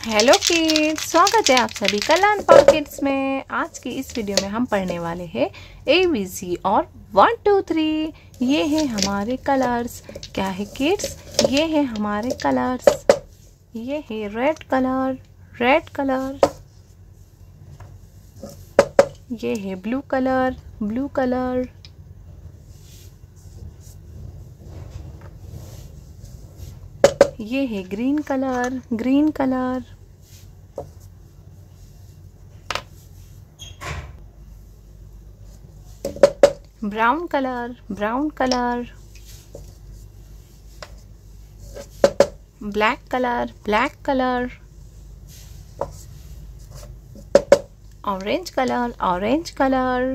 Hello kids, स्वागत है आप सभी का लर्न फॉर किड्स में। आज की इस वीडियो में हम पढ़ने वाले हैं ABC और 1 2 3। ये हैं हमारे कलर्स। क्या है किड्स? ये हैं हमारे कलर्स। ये है रेड कलर, रेड कलर। ये है ब्लू कलर, ब्लू कलर। ये है green colour, green colour. Brown colour, brown colour. Black colour, black colour. Orange colour, orange colour.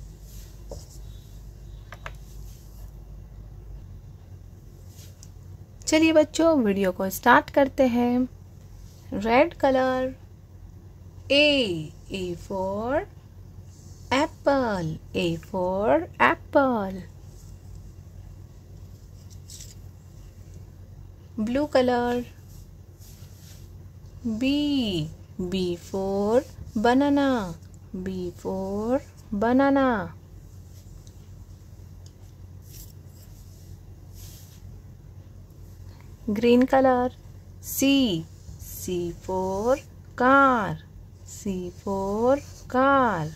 चलिए बच्चों, वीडियो को स्टार्ट करते हैं। Red colour, A for apple, A for apple. Blue color, B for banana, B for banana. Green color, C for car, C for car.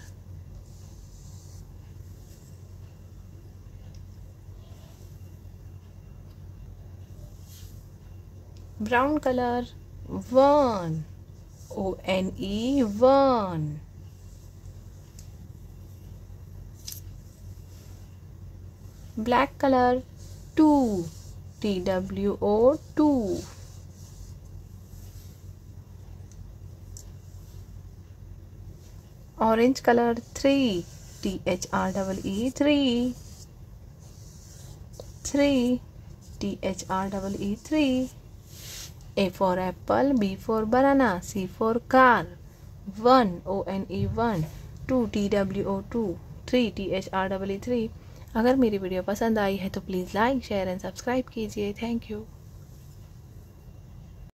Brown color, one, O-N-E, one. Black color, two, T-W-O, two. Orange color, three, T-H-R-E-E, three. Three, T-H-R-E-E, three. A for apple, B for banana, C for car. One, O-N-E, one. Two, T-W-O, two. Three, T-H-R-E-E, three. अगर मेरी video पसंद आई है तो please like, share and subscribe कीजिए। Thank you.